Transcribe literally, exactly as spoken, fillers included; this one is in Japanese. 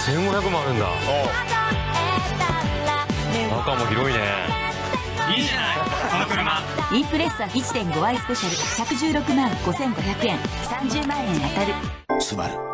せんごひゃくもあるんだ。中も広いね。 いいじゃないこの車。 インプレッサ いってんご アイスペシャルひゃくじゅうろくまんごせんごひゃくえん、さんじゅうまんえん当たる。 スバル